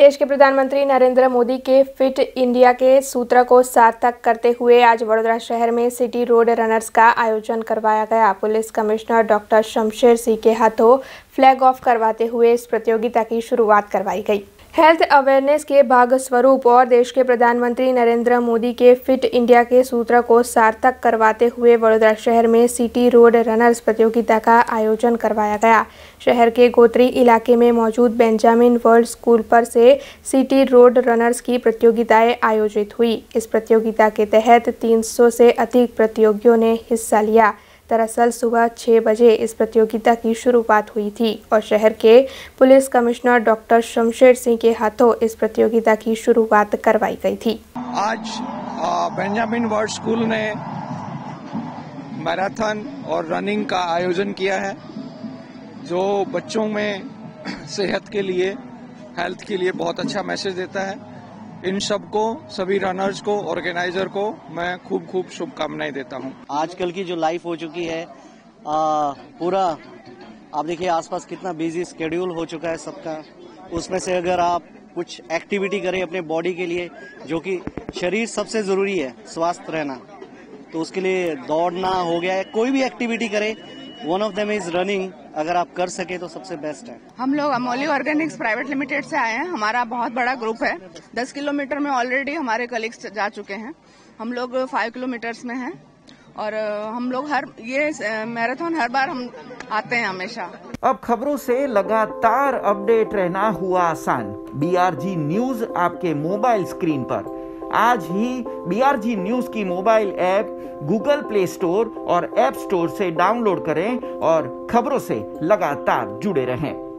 देश के प्रधानमंत्री नरेंद्र मोदी के फिट इंडिया के सूत्र को सार्थक करते हुए आज वडोदरा शहर में सिटी रोड रनर्स का आयोजन करवाया गया। Police commissioner doctor Shamsher Singh के हाथों फ्लैग ऑफ करवाते हुए इस प्रतियोगिता की शुरुआत करवाई गई। हेल्थ अवेयरनेस के भाग स्वरूप और देश के प्रधानमंत्री नरेंद्र मोदी के फिट इंडिया के सूत्र को सार्थक करवाते हुए वडोदरा शहर में सिटी रोड रनर्स प्रतियोगिता का आयोजन करवाया गया। शहर के गोत्री इलाके में मौजूद बेंजामिन वर्ल्ड स्कूल पर से सिटी रोड रनर्स की प्रतियोगिताएं आयोजित हुई। इस प्रतियोगिता के तहत 300 से अधिक प्रतियोगियों ने हिस्सा लिया। दरअसल सुबह 6 बजे इस प्रतियोगिता की शुरुआत हुई थी और शहर के police commissioner doctor Shamsher Singh के हाथों इस प्रतियोगिता की शुरुआत करवाई गई थी। आज बेंजामिन वर्ल्ड स्कूल ने मैराथन और रनिंग का आयोजन किया है, जो बच्चों में सेहत के लिए, हेल्थ के लिए बहुत अच्छा मैसेज देता है। इन सबको, सभी रनर्स को, ऑर्गेनाइजर को मैं खूब शुभकामनाएं देता हूं। आजकल की जो लाइफ हो चुकी है, पूरा आप देखिए आसपास कितना बिजी स्केड्यूल हो चुका है सबका। उसमें से अगर आप कुछ एक्टिविटी करें अपने बॉडी के लिए, जो कि शरीर सबसे जरूरी है, स्वस्थ रहना, तो उसके लिए दौड़ना हो गया है, कोई भी एक्टिविटी करें। One of them is running. अगर आप कर सके तो सबसे बेस्ट है। हम लोग अमोली ऑर्गेनिक्स प्राइवेट लिमिटेड से आए हैं। हमारा बहुत बड़ा ग्रुप है। 10 किलोमीटर में ऑलरेडी हमारे कलीग्स जा चुके हैं। हम लोग 5 किलोमीटर्स में हैं और हम लोग ये मैराथन हर बार हम आते हैं हमेशा। अब खबरों से लगातार अपडेट रहना हुआ आसान। BRG न्यूज आपके मोबाइल स्क्रीन पर। आज ही BRG न्यूज की mobile app Google Play Store और ऐप स्टोर से डाउनलोड करें और खबरों से लगातार जुड़े रहें।